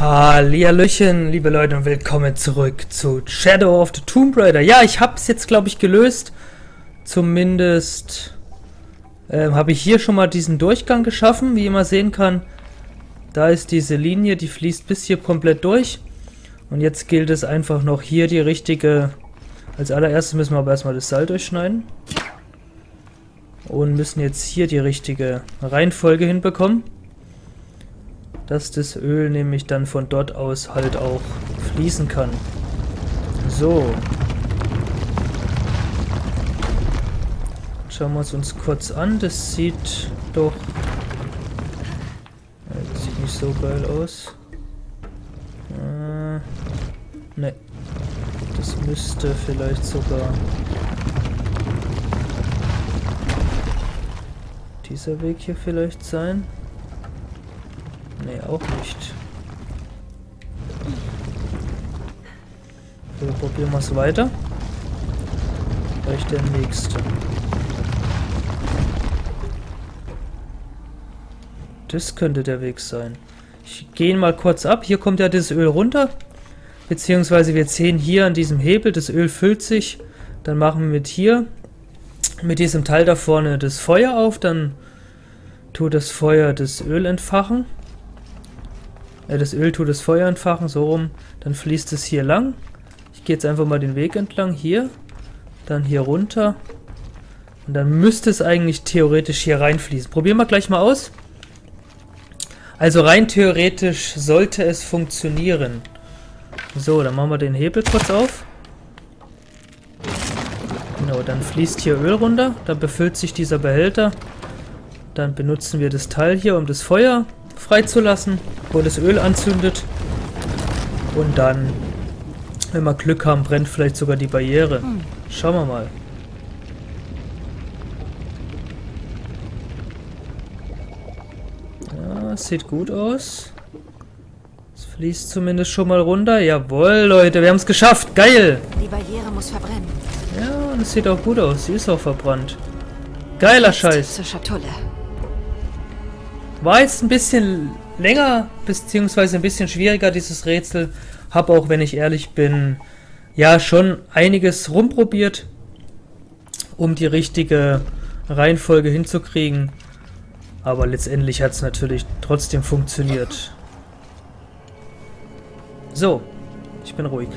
Hallihallöchen, liebe Leute, und willkommen zurück zu Shadow of the Tomb Raider. Ja, ich habe es jetzt, glaube ich, gelöst. Zumindest habe ich hier schon mal diesen Durchgang geschaffen, wie man sehen kann. Da ist diese Linie, die fließt bis hier komplett durch. Und jetzt gilt es einfach noch hier die richtige... Als allererstes müssen wir aber erstmal das Seil durchschneiden. Und müssen jetzt hier die richtige Reihenfolge hinbekommen. Dass das Öl nämlich dann von dort aus halt auch fließen kann. So. Schauen wir es uns kurz an. Das sieht doch... Das sieht nicht so geil aus. Ne. Das müsste vielleicht sogar... dieser Weg hier vielleicht sein. Nee, auch nicht. So, probieren wir es weiter. Vielleicht der nächste. Das könnte der Weg sein. Ich gehe mal kurz ab. Hier kommt ja das Öl runter. Beziehungsweise wir sehen hier an diesem Hebel, das Öl füllt sich. Dann machen wir mit hier, mit diesem Teil da vorne, das Feuer auf. Dann tut das Feuer das Öl entfachen. Das Öl tut das Feuer entfachen, so rum. Dann fließt es hier lang. Ich gehe jetzt einfach mal den Weg entlang, hier. Dann hier runter. Und dann müsste es eigentlich theoretisch hier reinfließen. Probieren wir gleich mal aus. Also rein theoretisch sollte es funktionieren. So, dann machen wir den Hebel kurz auf. Genau, dann fließt hier Öl runter. Dann befüllt sich dieser Behälter. Dann benutzen wir das Teil hier, um das Feuer freizulassen, wo das Öl anzündet. Und dann, wenn wir Glück haben, brennt vielleicht sogar die Barriere. Schauen wir mal. Ja, sieht gut aus. Es fließt zumindest schon mal runter. Jawohl, Leute, wir haben es geschafft. Geil! Die Barriere muss verbrennen. Ja, das sieht auch gut aus. Sie ist auch verbrannt. Geiler Scheiß. Zur Schatulle. War jetzt ein bisschen länger, beziehungsweise ein bisschen schwieriger, dieses Rätsel. Hab auch, wenn ich ehrlich bin, ja schon einiges rumprobiert, um die richtige Reihenfolge hinzukriegen. Aber letztendlich hat es natürlich trotzdem funktioniert. So, ich bin ruhig.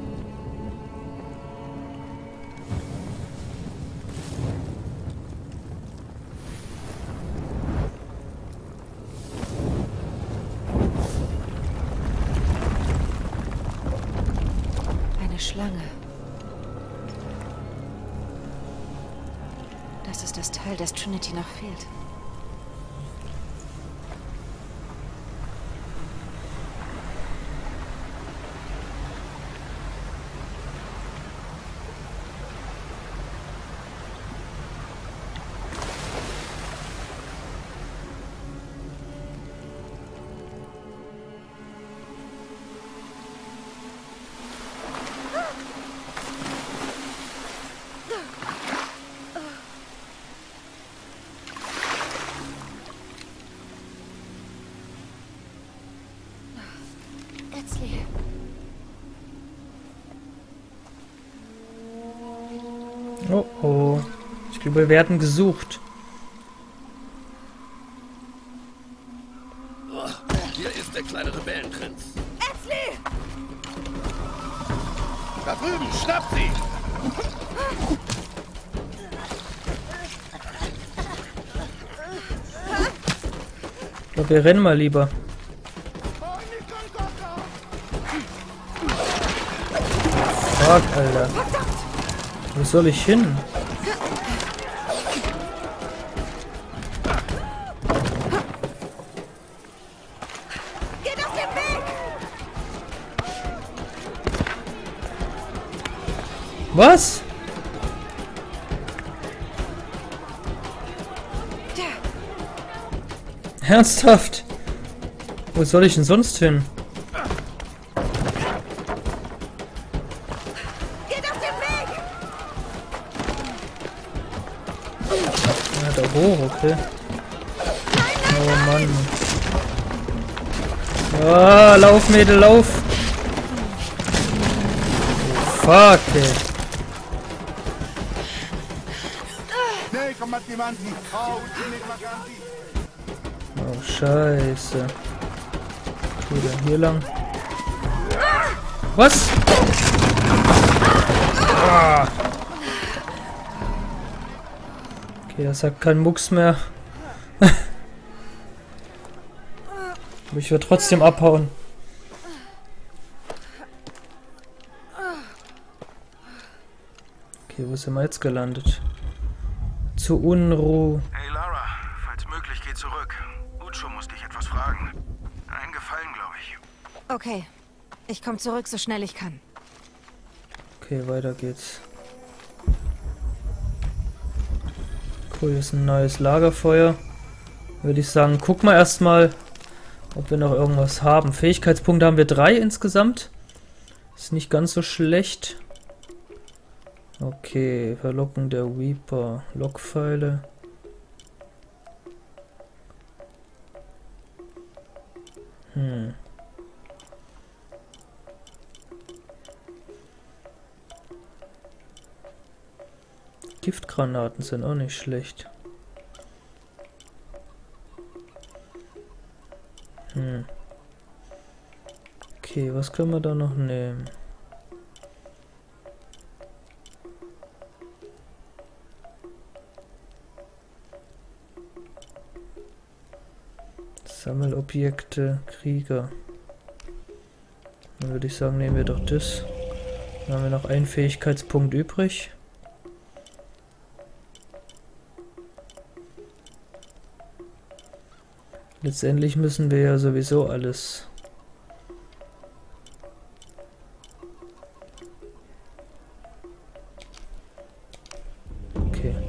Schlange. Das ist das Teil, das Trinity noch fehlt. Oh oh. Ich glaube, wir werden gesucht. Hier ist der kleine Rebellenprinz. Etzli! Da drüben, schnappt sie! Ich glaube, wir rennen mal lieber. Fuck, Alter. Wo soll ich hin? Geht auf den Weg! Was? Ernsthaft? Wo soll ich denn sonst hin? Da hoch, okay. Oh Mann. Ah, lauf, Mädel, lauf! Oh, fuck, ey. Oh, scheiße. Okay, dann hier lang. Was? Ah. Okay, das hat keinen Mucks mehr. Aber ich werde trotzdem abhauen. Okay, wo sind wir jetzt gelandet? Zu Unruh. Hey Lara, falls möglich, geh zurück. Ucho muss dich etwas fragen. Einen Gefallen, glaube ich. Okay. Ich komme zurück, so schnell ich kann. Okay, weiter geht's. Cool, hier ist ein neues Lagerfeuer. Würde ich sagen, gucken wir erstmal, ob wir noch irgendwas haben. Fähigkeitspunkte haben wir 3 insgesamt. Ist nicht ganz so schlecht. Okay, Verlocken der Weeper. Lockpfeile. Giftgranaten sind auch nicht schlecht. Okay, was können wir da noch nehmen? Sammelobjekte, Krieger. Dann würde ich sagen, nehmen wir doch das. Dann haben wir noch einen Fähigkeitspunkt übrig. Letztendlich müssen wir ja sowieso alles. Okay.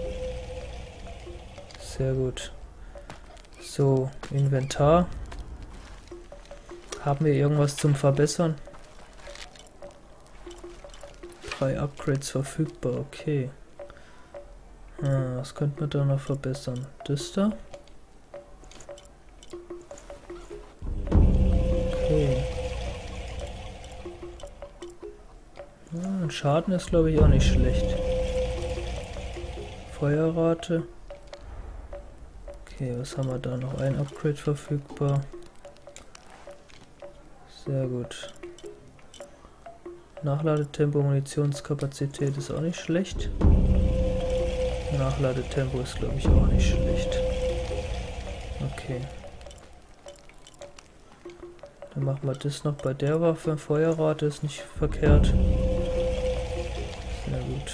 Sehr gut. So, Inventar. Haben wir irgendwas zum Verbessern? 3 Upgrades verfügbar, okay. Was könnte man da noch verbessern? Das da? Okay. Schaden ist, glaube ich, auch nicht schlecht. Feuerrate. Okay, was haben wir da noch? Ein Upgrade verfügbar. Sehr gut. Nachladetempo, Munitionskapazität ist auch nicht schlecht. Nachladetempo ist, glaube ich, auch nicht schlecht. Okay. Dann machen wir das noch bei der Waffe. Feuerrate ist nicht verkehrt. Sehr gut.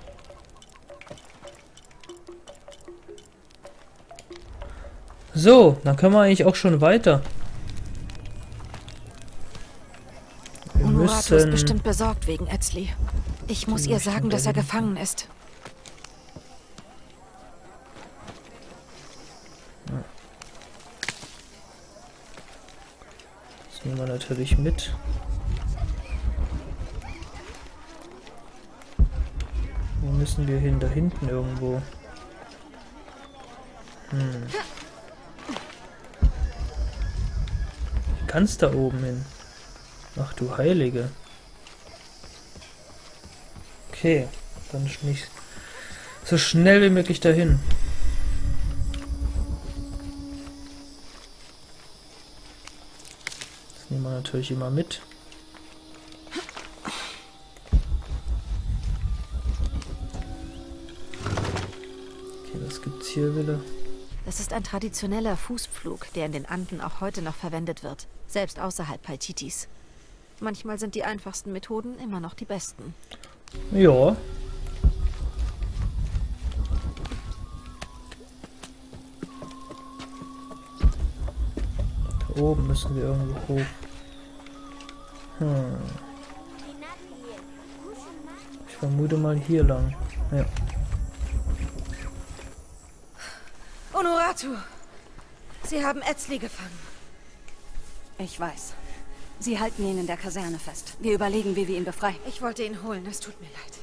So, dann können wir eigentlich auch schon weiter. Unuratu ist bestimmt besorgt wegen Etzli. Ich muss ihr sagen, dass er gefangen ist. Das nehmen wir natürlich mit. Wo müssen wir hin? Da hinten irgendwo. Kannst da oben hin. Ach du Heilige. Okay, dann nicht so schnell wie möglich dahin. Das nehmen wir natürlich immer mit. Okay, was gibt's hier wieder? Das ist ein traditioneller Fußpflug, der in den Anden auch heute noch verwendet wird, selbst außerhalb Paititis. Manchmal sind die einfachsten Methoden immer noch die besten. Ja. Da oben müssen wir irgendwo hoch. Ich vermute mal hier lang. Ja. Unuratu! Sie haben Etzli gefangen. Ich weiß. Sie halten ihn in der Kaserne fest. Wir überlegen, wie wir ihn befreien. Ich wollte ihn holen, es tut mir leid.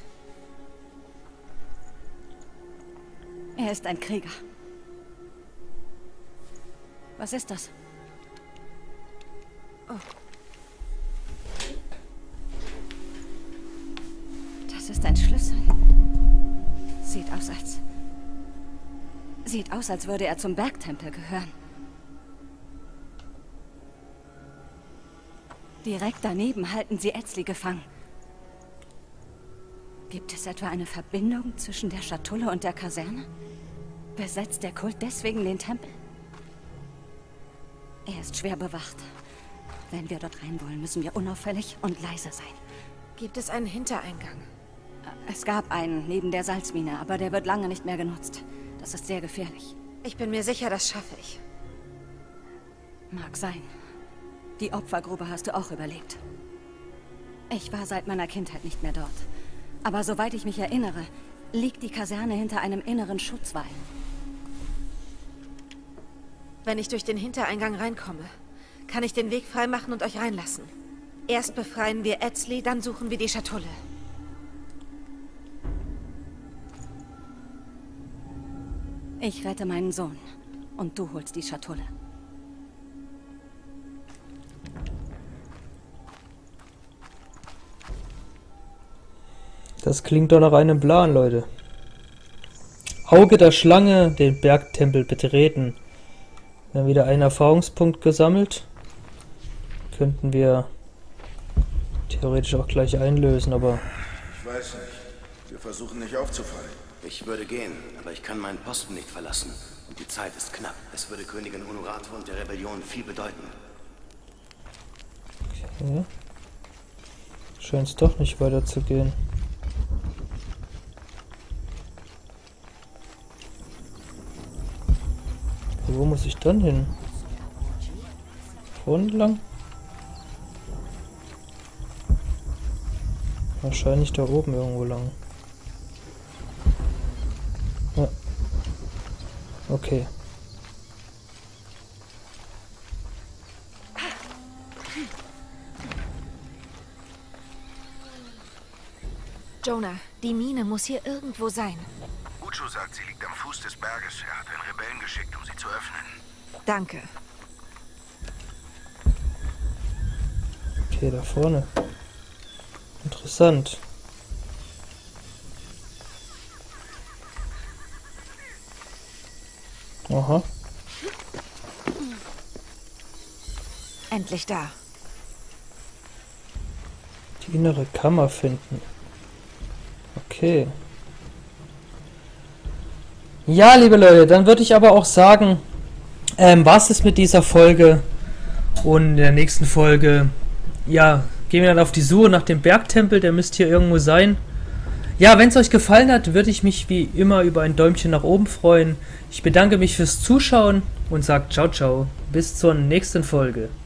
Er ist ein Krieger. Was ist das? Das ist ein Schlüssel. Sieht aus, als würde er zum Bergtempel gehören. Direkt daneben halten sie Ezli gefangen. Gibt es etwa eine Verbindung zwischen der Schatulle und der Kaserne? Besetzt der Kult deswegen den Tempel? Er ist schwer bewacht. Wenn wir dort rein wollen, müssen wir unauffällig und leise sein. Gibt es einen Hintereingang? Es gab einen neben der Salzmine, aber der wird lange nicht mehr genutzt. Das ist sehr gefährlich. Ich bin mir sicher, das schaffe ich. Mag sein. Die Opfergrube hast du auch überlebt. Ich war seit meiner Kindheit nicht mehr dort. Aber soweit ich mich erinnere, liegt die Kaserne hinter einem inneren Schutzwall. Wenn ich durch den Hintereingang reinkomme, kann ich den Weg freimachen und euch reinlassen. Erst befreien wir Ezli, dann suchen wir die Schatulle. Ich rette meinen Sohn und du holst die Schatulle. Das klingt doch nach einem Plan, Leute. Auge der Schlange, den Bergtempel betreten. Wir haben wieder einen Erfahrungspunkt gesammelt. Könnten wir theoretisch auch gleich einlösen, aber... Ich weiß nicht. Wir versuchen nicht aufzufallen. Ich würde gehen, aber ich kann meinen Posten nicht verlassen. Und die Zeit ist knapp. Es würde Königin Honoratu und der Rebellion viel bedeuten. Okay. Scheint es doch nicht weiterzugehen. Wo muss ich dann hin? Vorne lang? Wahrscheinlich da oben irgendwo lang. Ja. Okay. Jonah, die Mine muss hier irgendwo sein. Ucho sagt, sie liegt am Fuß des Berges. Er hat einen Rebellen geschickt, um sie zu öffnen. Danke. Okay, da vorne. Interessant. Aha. Endlich da. Die innere Kammer finden. Okay. Ja, liebe Leute, dann würde ich aber auch sagen, was ist mit dieser Folge? Und in der nächsten Folge, ja, gehen wir dann auf die Suche nach dem Bergtempel, der müsste hier irgendwo sein. Ja, wenn es euch gefallen hat, würde ich mich wie immer über ein Däumchen nach oben freuen. Ich bedanke mich fürs Zuschauen und sage ciao, ciao. Bis zur nächsten Folge.